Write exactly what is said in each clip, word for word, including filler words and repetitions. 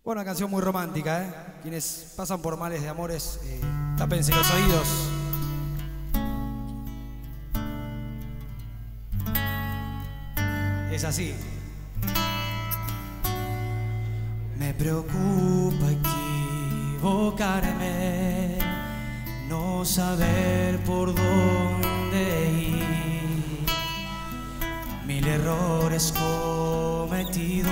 Bueno, una canción muy romántica, ¿eh? Quienes pasan por males de amores, eh, tápense los oídos. Es así. Me preocupa equivocarme, no saber por dónde ir, mil errores cometidos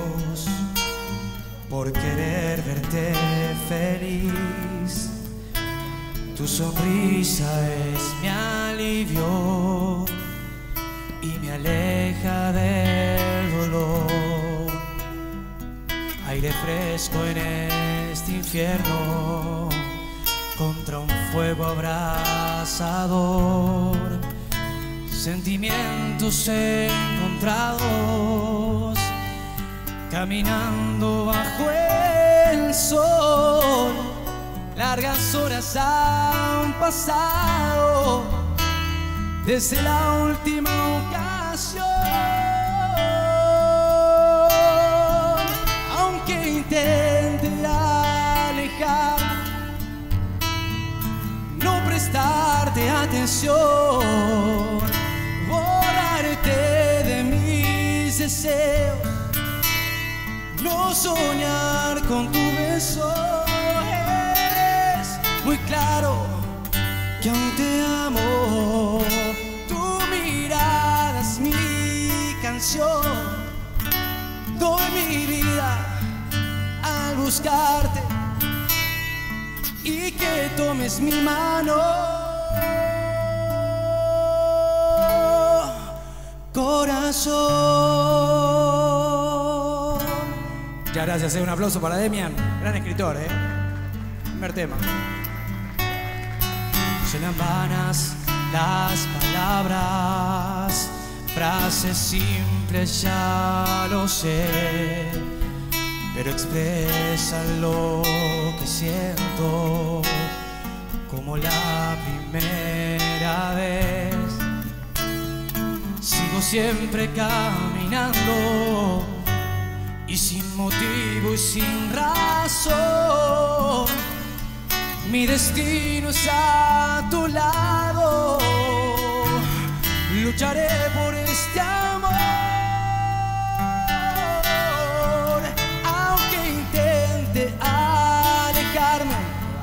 por querer verte feliz. Tu sonrisa es mi alivio y me aleja del dolor. Aire fresco en este infierno contra un fuego abrasador. Sentimientos encontrados caminando bajo el sol. Largas horas han pasado desde la última ocasión. Aunque intente alejar, no prestarte atención, borrarte de mis deseos, no soñar con tu beso. Es muy claro que aún te amo. Tu mirada es mi canción. Doy mi vida al buscarte y que tomes mi mano. Corazón. Muchas gracias, eh. Un aplauso para Demian, gran escritor, ¿eh? Primer tema. Suenan vanas las palabras, frases simples, ya lo sé, pero expresan lo que siento como la primera vez. Sigo siempre caminando y sin motivo y sin razón. Mi destino es a tu lado. Lucharé por este amor, aunque intente alejarme,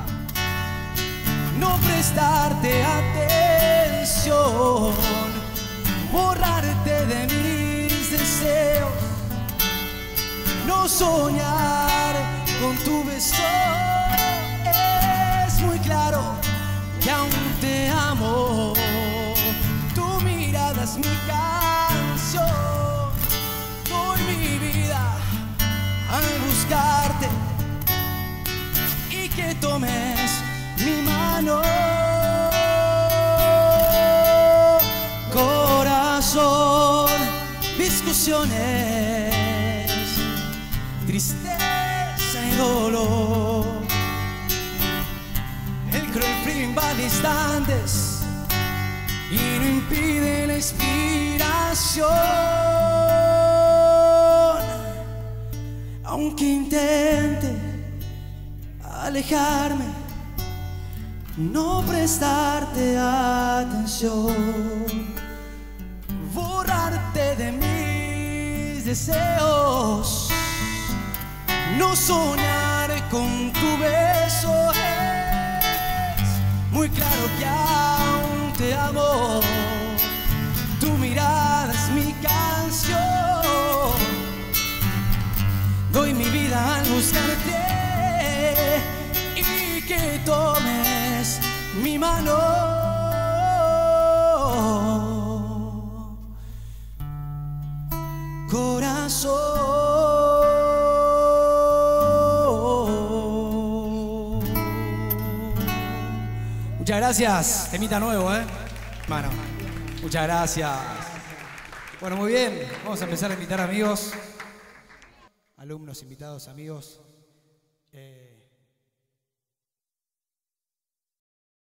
no prestarte atención, borrarte de mis deseos, no soñar con tu beso. Es muy claro que aún te amo. Tu mirada es mi canción. Doy mi vida al buscarte y que tomes mi mano. Corazón, discusiones, tristeza y dolor. El cruel frío invade instantes y no impide la inspiración. Aunque intente alejarme, no prestarte atención, borrarte de mis deseos, no soñar con tu beso. Es muy claro que aún te amo. Tu mirada es mi canción. Doy mi vida al buscarte y que tomes mi mano. Corazón. Muchas gracias. Temita nuevo, ¿eh? Mano, muchas gracias. Bueno, muy bien. Vamos a empezar a invitar amigos, alumnos, invitados, amigos. Eh...